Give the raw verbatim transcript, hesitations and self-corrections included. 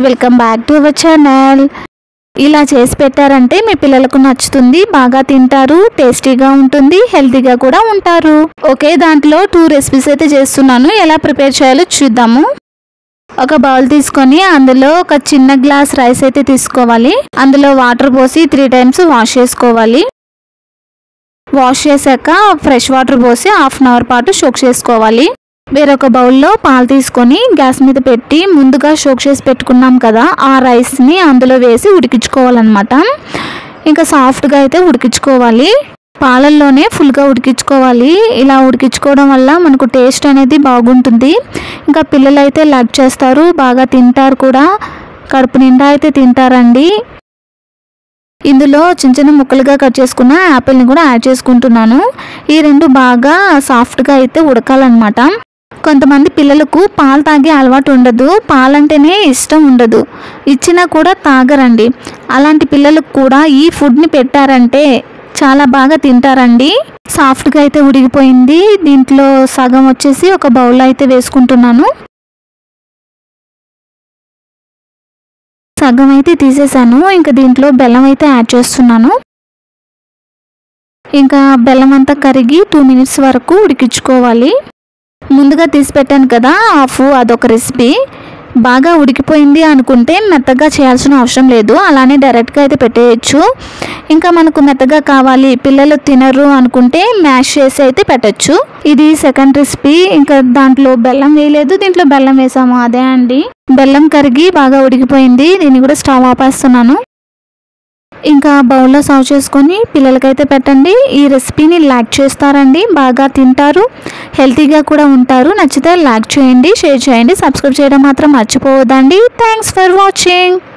Welcome back to our channel. ఇలా చేసి పెట్టారంటే మీ పిల్లలకు నచ్చుతుంది, బాగా తింటారు, టేస్టీగా ఉంటుంది, హెల్తీగా కూడా ఉంటారు. ఓకే, దాంట్లో టూ రెసిపీస్ అయితే చేస్తున్నాను. ఎలా ప్రిపేర్ చేయాలో చూద్దాము. ఒక బౌల్ తీసుకొని అందులో ఒక చిన్న గ్లాస్ రైస్ అయితే తీసుకోవాలి. అందులో వాటర్ పోసి త్రీ టైమ్స్ వాష్ చేసుకోవాలి. వాష్ చేశాక ఫ్రెష్ వాటర్ పోసి హాఫ్ అన్ అవర్ పాటు సోక్ చేసుకోవాలి. వేరొక బౌల్లో పాలు తీసుకొని గ్యాస్ మీద పెట్టి ముందుగా సోక్ చేసి పెట్టుకున్నాం కదా ఆ రైస్ని అందులో వేసి ఉడికించుకోవాలన్నమాట. ఇంకా సాఫ్ట్గా అయితే ఉడికించుకోవాలి. పాలల్లోనే ఫుల్గా ఉడికించుకోవాలి. ఇలా ఉడికించుకోవడం వల్ల మనకు టేస్ట్ అనేది బాగుంటుంది. ఇంకా పిల్లలు అయితే లైక్ చేస్తారు, బాగా తింటారు కూడా, కడుపు నిండా అయితే తింటారండి. ఇందులో చిన్న చిన్న ముక్కలుగా కట్ చేసుకున్న యాపిల్ని కూడా యాడ్ చేసుకుంటున్నాను. ఈ రెండు బాగా సాఫ్ట్గా అయితే ఉడకాలన్నమాట. కొంతమంది పిల్లలకు పాలు తాగే అలవాటు ఉండదు, పాలంటేనే ఇష్టం ఉండదు, ఇచ్చినా కూడా తాగరండి. అలాంటి పిల్లలకు కూడా ఈ ఫుడ్ని పెట్టారంటే చాలా బాగా తింటారండి. సాఫ్ట్గా అయితే ఉడికిపోయింది. దీంట్లో సగం వచ్చేసి ఒక బౌల్లో అయితే వేసుకుంటున్నాను. సగం అయితే తీసేసాను. ఇంకా దీంట్లో బెల్లం అయితే యాడ్ చేస్తున్నాను. ఇంకా బెల్లం అంతా కరిగి టూ మినిట్స్ వరకు ఉడికించుకోవాలి. ముందుగా తీసి పెట్టాను కదా హాఫ్, అదొక రెసిపీ. బాగా ఉడికిపోయింది అనుకుంటే మెత్తగా చేయాల్సిన అవసరం లేదు, అలానే డైరెక్ట్గా అయితే పెట్టేయచ్చు. ఇంకా మనకు మెత్తగా కావాలి, పిల్లలు తినరు అనుకుంటే మ్యాష్ చేసి అయితే పెట్టచ్చు. ఇది సెకండ్ రెసిపీ. ఇంకా దాంట్లో బెల్లం వేయలేదు, దీంట్లో బెల్లం వేసాము, అదే అండి. బెల్లం కరిగి బాగా ఉడికిపోయింది. దీన్ని కూడా స్టవ్ ఆపేస్తున్నాను. ఇంకా బౌల్లో సర్వ్ చేసుకొని పిల్లలకైతే పెట్టండి. ఈ రెసిపీని లైక్ చేస్తారండి, బాగా తింటారు, హెల్తీగా కూడా ఉంటారు. నచ్చితే లైక్ చేయండి, షేర్ చేయండి, సబ్స్క్రైబ్ చేయడం మాత్రం మర్చిపోవద్దండి. Thanks for watching.